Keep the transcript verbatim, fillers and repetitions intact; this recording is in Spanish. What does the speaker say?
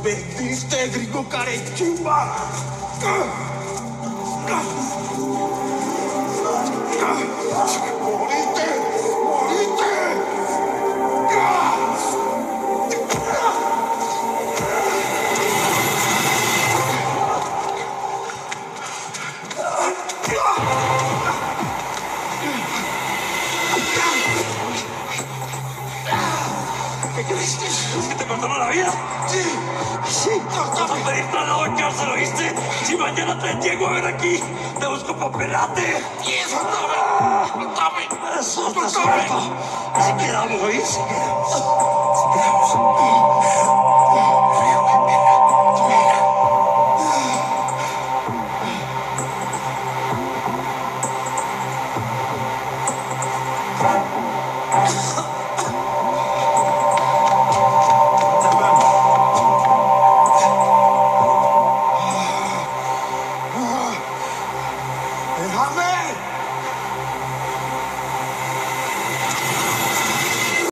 Vendiste, gringo carechimba. ¡Morite! ¡Morite! ¿Qué creíste? ¿Es que te perdonó la vida? Sí, sí. Vas a pedir traslado en cárcel, ¿oíste? Si mañana te llego a ver aquí, te busco papelate. Y eso, dame, dame. Eso, está suelto. Así quedamos, ¿oíste? Así quedamos. Así quedamos. Déjame.